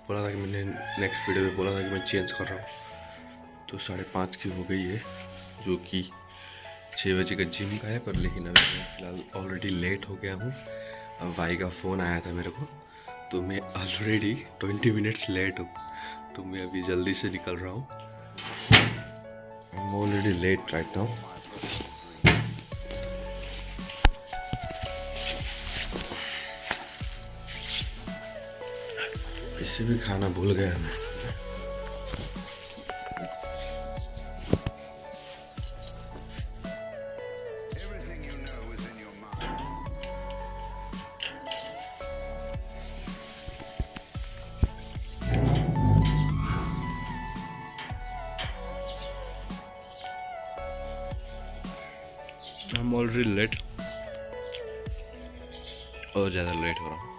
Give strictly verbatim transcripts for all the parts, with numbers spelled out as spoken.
बोला था कि मैंने नेक्स्ट वीडियो में बोला था कि मैं चेंज कर रहा हूँ। तो साढ़े पाँच की हो गई है, जो कि छः बजे का जिम का है, पर लेकिन अभी मैं फ़िलहाल ऑलरेडी लेट हो गया हूँ। अब भाई का फ़ोन आया था मेरे को, तो मैं ऑलरेडी ट्वेंटी मिनट्स लेट हूँ। तो मैं अभी जल्दी से निकल रहा हूँ। I am already late right now. इससे भी खाना भूल गया मैं। I'm already late और ज़्यादा लेट हो रहा हूँ।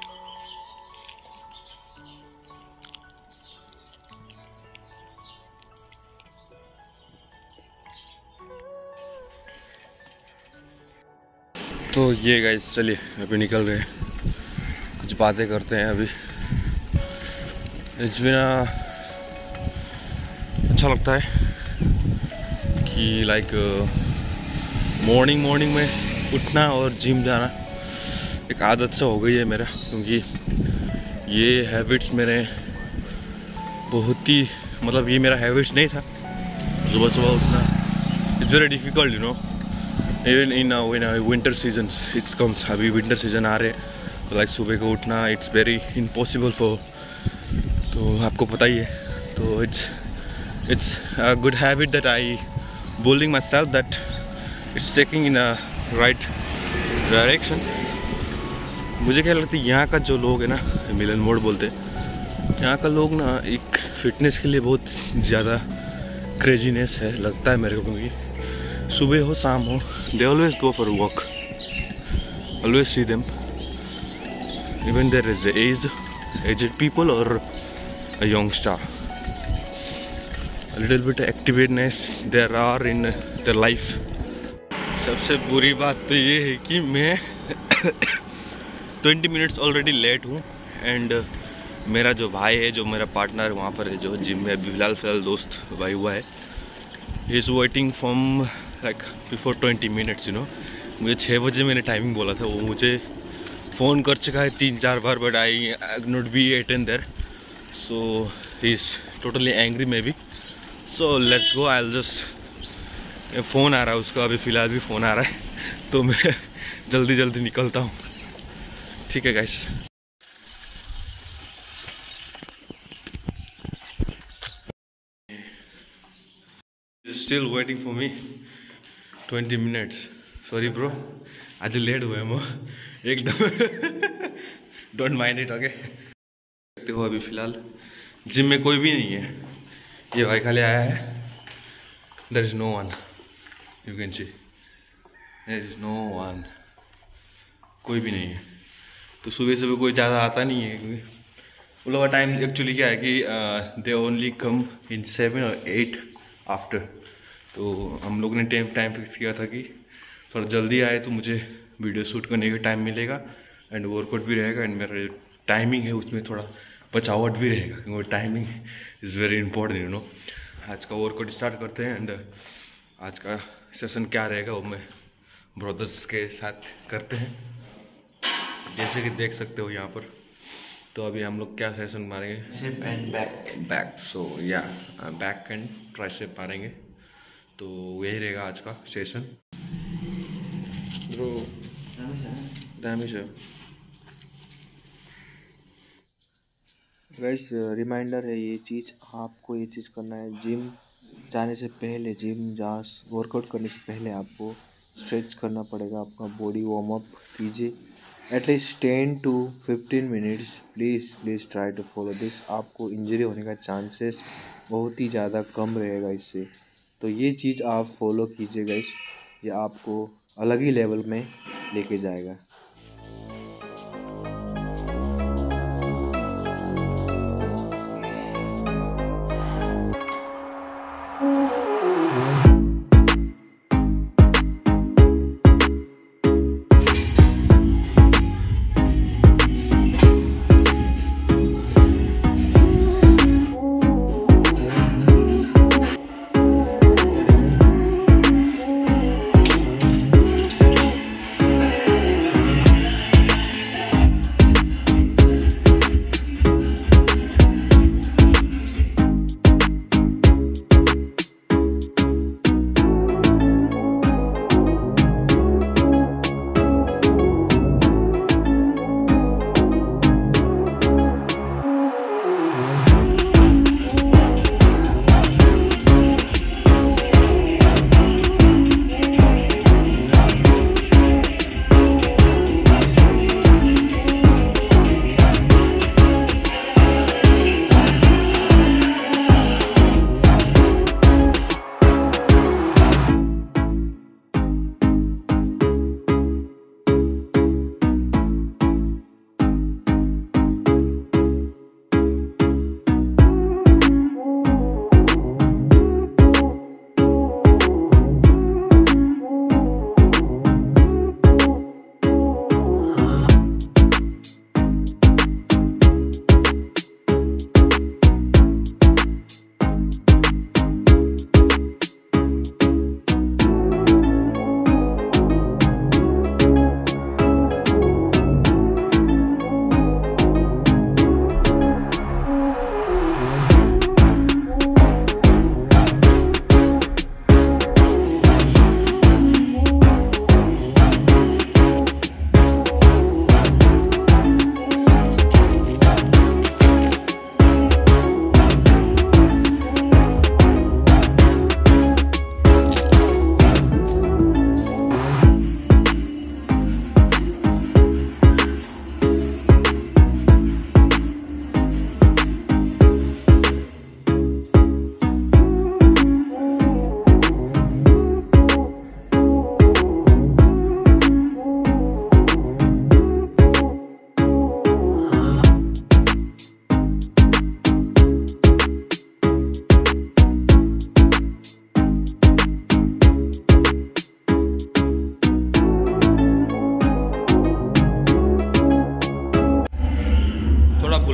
तो ये गाइस, चलिए अभी निकल गए, कुछ बातें करते हैं अभी। इस बिना अच्छा लगता है कि लाइक मॉर्निंग मॉर्निंग में उठना और जिम जाना एक आदत सा हो गई है मेरा, क्योंकि ये हैबिट्स मेरे बहुत ही मतलब ये मेरा हैबिट्स नहीं था सुबह सुबह उठना। It's very difficult you know, even in in winter seasons it's comes. अभी विंटर सीजन आ रहे हैं, तो लाइक सुबह को उठना इट्स वेरी इम्पॉसिबल फॉर, तो आपको पता ही है। तो it's it's a good habit that I bulling myself that it's taking in a right direction. मुझे क्या लगता है, यहाँ का जो लोग है ना, मिलन मोड़ बोलते हैं, यहाँ का लोग ना एक फिटनेस के लिए बहुत ज़्यादा क्रेजीनेस है लगता है मेरे को, क्योंकि सुबह हो शाम हो they always go for walk, always see them, even there is age aged people और a youngster, a little bit activeness there are in their life. सबसे बुरी बात तो ये है कि मैं ट्वेंटी मिनट्स ऑलरेडी लेट हूँ। एंड मेरा जो भाई है, जो मेरा पार्टनर वहाँ पर है, जो जिम में अभी फिलहाल फिलहाल दोस्त भाई हुआ है, he is waiting from like before twenty minutes you know. मुझे छः बजे मैंने टाइमिंग बोला था, वो मुझे फ़ोन कर चुका है तीन चार बार, but I not be attend there, so he is totally angry may be. So let's go, I will just, phone आ रहा है उसका, अभी फ़िलहाल भी फ़ोन आ रहा है, तो मैं जल्दी जल्दी निकलता हूँ। ठीक है guys. Still waiting for me twenty minutes, sorry bro, आज लेट हुए हम एकदम। Don't mind it okay. देखते हो अभी फ़िलहाल जिम में कोई भी नहीं है, ये भाई खाली आया है। There is no one, you can see, there is no one, कोई भी नहीं है। तो सुबह सुबह कोई ज़्यादा आता नहीं है, क्योंकि उन लोगों का टाइम एक्चुअली क्या है कि they only come in seven और एट आफ्टर। तो हम लोग ने टाइम टाइम फिक्स किया था कि थोड़ा जल्दी आए तो मुझे वीडियो शूट करने का टाइम मिलेगा, एंड वर्कआउट भी रहेगा, एंड मेरा टाइमिंग है उसमें थोड़ा बचावट भी रहेगा, क्योंकि timing is very important you know. आज का वर्कआउट स्टार्ट करते हैं, एंड आज का सेशन क्या रहेगा वो मैं ब्रदर्स के साथ करते हैं, जैसे कि देख सकते हो यहाँ पर। तो अभी हम लोग क्या सेशन मारेंगे, sip and back back, so या बैक एंड ट्राइसेप मारेंगे। तो यही रहेगा आज का सेशन। ब्रो डैमेज है गाइस, रिमाइंडर है ये चीज़, आपको ये चीज़ करना है। जिम जाने से पहले, जिम जा वर्कआउट करने से पहले आपको स्ट्रेच करना पड़ेगा, आपका बॉडी वार्म अप कीजिए at least ten to fifteen minutes. Please please try to follow this. आपको इंजरी होने का चांसेस बहुत ही ज़्यादा कम रहेगा इससे। तो ये चीज़ आप फॉलो कीजिए गाइस, ये आपको अलग ही लेवल में लेके जाएगा।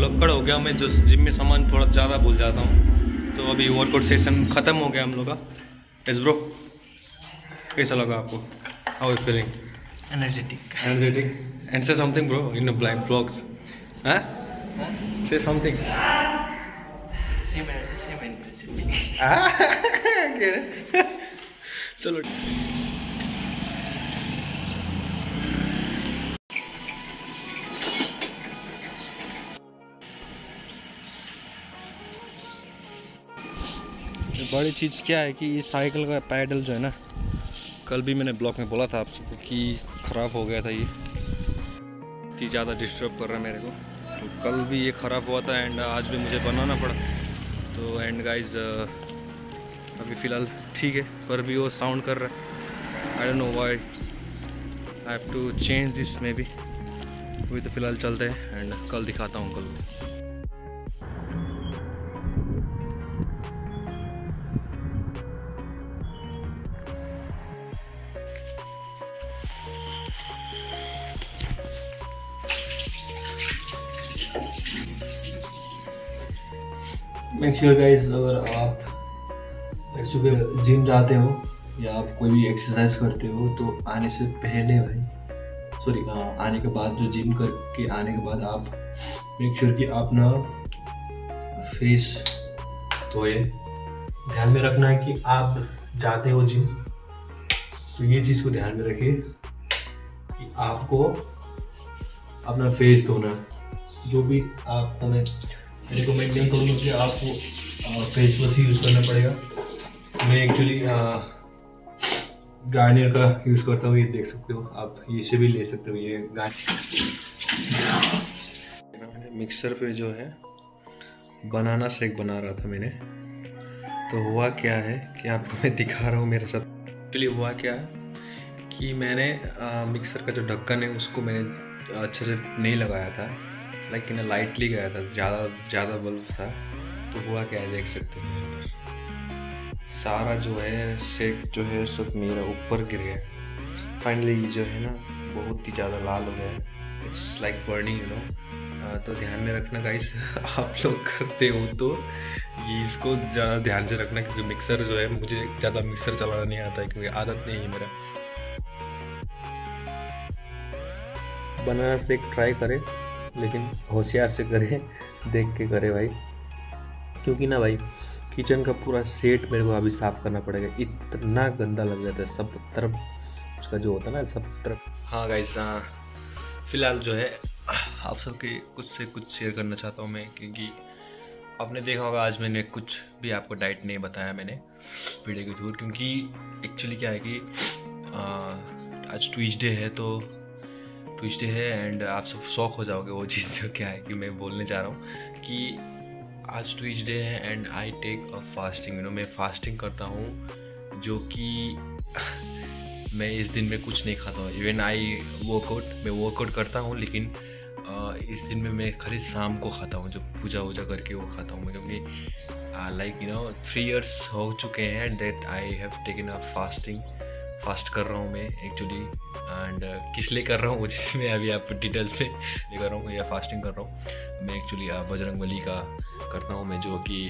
भुलक्कड़ हो गया मैं, जो जिम में सामान थोड़ा ज़्यादा भूल जाता हूँ। तो अभी वर्कआउट सेशन ख़त्म हो गया हम लोग का। यस ब्रो, कैसा लगा आपको? How is feeling? Energetic energetic and say something bro in black blogs. हाँ, से समथिंग। चलो बड़ी चीज़ क्या है कि ये साइकिल का पैडल जो है ना, कल भी मैंने ब्लॉग में बोला था आप सबको कि ख़राब हो गया था। ये इतनी ज़्यादा डिस्टर्ब कर रहा है मेरे को, तो कल भी ये ख़राब हुआ था एंड आज भी मुझे बनाना पड़ा। तो एंड गाइज अभी फ़िलहाल ठीक है, पर भी वो साउंड कर रहा है। I don't know why, I have to change this may be. अभी तो फ़िलहाल चलते हैं एंड कल दिखाता हूँ कल। मेक श्योर गाइज, अगर आप सुबह जिम जाते हो या आप कोई भी एक्सरसाइज करते हो तो आने से पहले भाई, सॉरी आने के बाद, जो जिम करके आने के बाद आप मेक श्योर कि आप ना फेस धोए। ध्यान में रखना है कि आप जाते हो जिम, तो ये चीज़ को ध्यान में रखिए कि आपको अपना फेस धोना। जो भी आपको मैं रिकमेंड नहीं करूँगा कि आपको फेस वॉश ही यूज़ करना पड़ेगा। मैं एक्चुअली गार्नियर का यूज़ करता हूँ, ये देख सकते हो आप, ये से भी ले सकते हो ये गार्नियर। मिक्सर पे जो है बनाना शेक बना रहा था मैंने, तो हुआ क्या है कि आपको मैं दिखा रहा हूँ मेरे साथ। एक्चुअली हुआ क्या है कि मैंने आ, मिक्सर का जो ढक्कन है उसको मैंने अच्छे से नहीं लगाया था, लाइक ना लाइटली गया था, ज़्यादा ज़्यादा बल्ब था। तो हुआ क्या है देख सकते हैं, सारा जो है शेक जो है सब मेरा ऊपर गिर गया। फाइनली जो है ना बहुत ही ज़्यादा लाल हो गया, it's like burning you know. तो ध्यान में रखना गाइस, आप लोग करते हो तो ये इसको ज़्यादा ध्यान से रखना, क्योंकि मिक्सर जो है, मुझे ज़्यादा मिक्सर चलाना नहीं आता है क्योंकि आदत नहीं है मेरा। बनाना शेक ट्राई करें लेकिन होशियार से करें, देख के करें भाई, क्योंकि ना भाई किचन का पूरा सेट मेरे को अभी साफ़ करना पड़ेगा। इतना गंदा लग जाता है सब तरफ, उसका जो होता है ना सब तरफ। हाँ गाइस, हाँ फिलहाल जो है आप सबके कुछ से कुछ शेयर करना चाहता हूँ मैं, क्योंकि आपने देखा होगा आज मैंने कुछ भी आपको डाइट नहीं बताया मैंने वीडियो के थ्रू, क्योंकि एक्चुअली क्या है कि आ, आज ट्यूसडे है, तो ट्यूसडे है एंड आप सब शौक हो जाओगे वो चीज़ जो क्या है कि मैं बोलने जा रहा हूँ कि आज ट्यूसडे है and I take a fasting you know. मैं फास्टिंग करता हूँ, जो कि मैं इस दिन में कुछ नहीं खाता हूँ। इवन आई वर्कआउट, मैं वर्कआउट करता हूँ लेकिन आ, इस दिन में मैं खाली शाम को खाता हूँ, जो पूजा वूजा करके वो खाता हूँ मैं, क्योंकि like you know three years हो चुके हैं that I have taken a fasting. Fast कर रहा हूँ मैं एक्चुअली, एंड किस लिए कर रहा हूँ वो चीज़ मैं अभी आप डिटेल्स में नहीं कर रहा हूँ, या फास्टिंग कर रहा हूँ मैं एक्चुअली बजरंगबली का करता हूँ मैं, जो कि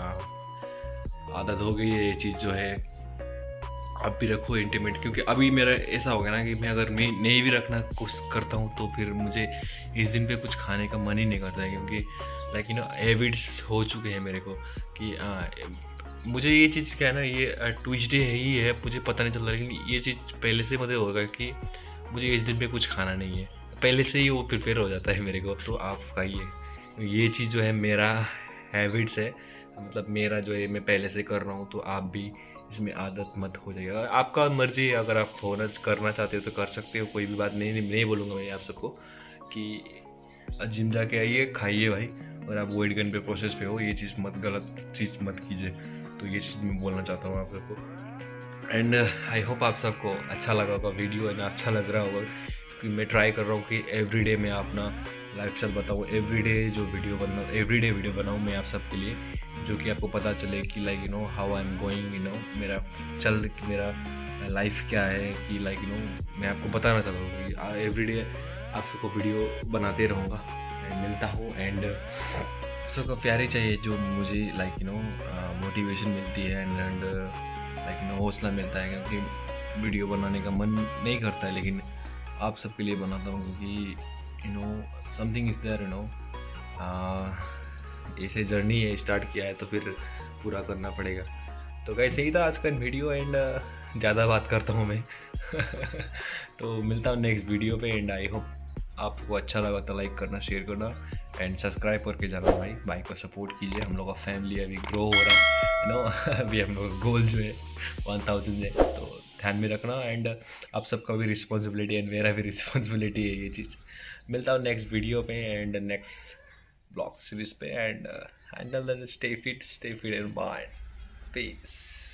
आदत हो गई है ये चीज़ जो है। आप भी रखो इंटीमेट, क्योंकि अभी मेरा ऐसा हो गया ना कि मैं अगर मैं नहीं भी रखना कोशिश करता हूँ तो फिर मुझे इस दिन पे कुछ खाने का मन ही नहीं करता है, क्योंकि लाइक यू नो हैबिट्स हो चुके हैं मेरे को कि आ, मुझे ये चीज़ क्या है ना, ये ट्यूसडे है ही है, मुझे पता नहीं चल रहा, लेकिन ये चीज़ पहले से मुझे होगा कि मुझे इस दिन पे कुछ खाना नहीं है, पहले से ही वो प्रिपेयर हो जाता है मेरे को। तो आप खाइए, ये चीज़ जो है मेरा हैबिट्स है, मतलब मेरा जो है मैं पहले से कर रहा हूँ, तो आप भी इसमें आदत मत हो जाएगा। आपका मर्जी है, अगर आप होना करना चाहते हो तो कर सकते हो, कोई भी बात नहीं नहीं, नहीं बोलूँगा मैं आप सबको कि जिम जाके आइए खाइए भाई, और आप वेट गेन पे प्रोसेस पे हो, ये चीज़ मत, गलत चीज़ मत कीजिए। तो ये चीज़ मैं बोलना चाहता हूँ आप सबको। एंड आई होप आप सबको अच्छा लगा होगा वीडियो, एंड अच्छा लग रहा होगा कि मैं ट्राई कर रहा हूँ कि एवरीडे मैं अपना लाइफस्टाइल बताऊँ, एवरीडे जो वीडियो बनाऊँ, एवरीडे वीडियो बनाऊँ मैं आप सबके लिए, जो कि आपको पता चले कि like you know how I am going, you know मेरा चल मेरा लाइफ क्या है, कि लाइक यू नो मैं आपको बताना चाहता हूँ कि एवरीडे आप सबको वीडियो बनाते रहूँगा। मिलता हूँ एंड सबका प्यार ही चाहिए जो मुझे लाइक यू नो मोटिवेशन मिलती है and and like you know हौसला मिलता है, क्योंकि वीडियो बनाने का मन नहीं करता है लेकिन आप सबके लिए बनाता हूँ क्योंकि you know something is there, you know ऐसे जर्नी है, स्टार्ट किया है तो फिर पूरा करना पड़ेगा। तो कैसे ही था आज का वीडियो एंड ज़्यादा बात करता हूँ मैं तो मिलता हूँ नेक्स्ट वीडियो पे एंड आई होप आपको अच्छा लगा तो लाइक करना, शेयर करना एंड सब्सक्राइब करके जाना भाई। भाई को सपोर्ट कीजिए, हम लोग का फैमिली अभी ग्रो हो रहा है यू नो अभी हम लोग का गोल जो है वन थाउजेंड है, तो ध्यान में रखना एंड आप सबका भी रिस्पॉन्सिबिलिटी एंड मेरा भी रिस्पॉन्सिबिलिटी है ये चीज़। मिलता हूँ नेक्स्ट वीडियो पे एंड नेक्स्ट ब्लॉग सीरीज पे and and stay fit stay fit and bye, piece.